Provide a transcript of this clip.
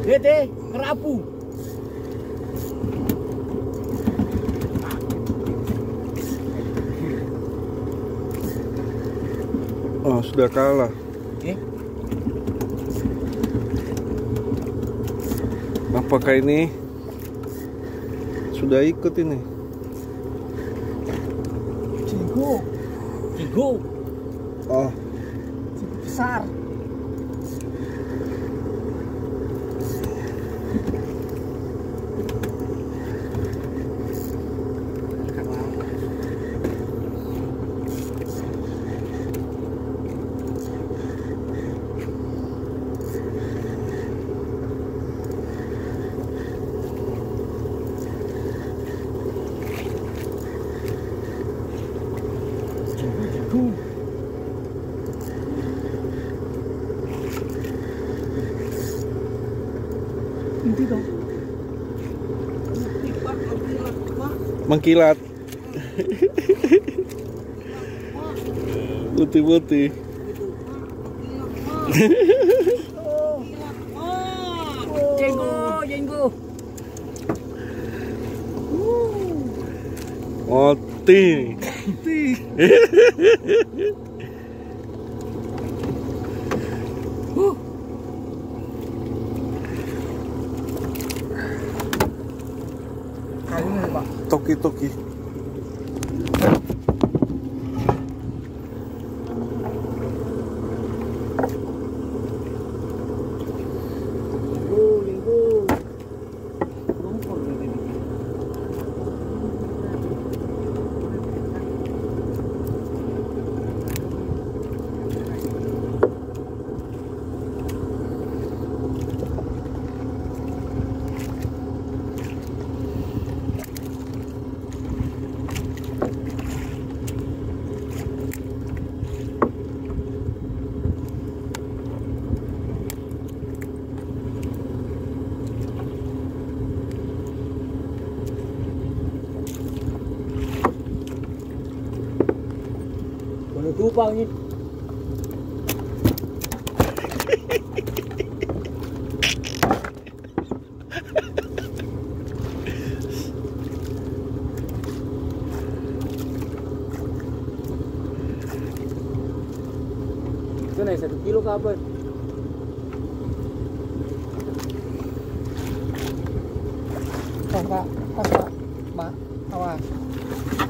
Gede kerapu. Oh, sudah kalah. Apakah ini sudah ikut ini? Jenggo. Jenggo. Oh, Jenggo besar. Ini dong. mengkilat. Putih-putih. Jenggo, jenggo. Oti. Kayunya nih, Pak. Toki-toki. Linggo. Lumpur ini. Boleh dupang ini. Itu naik 1 kilo kapan? Kak, Pak, awas.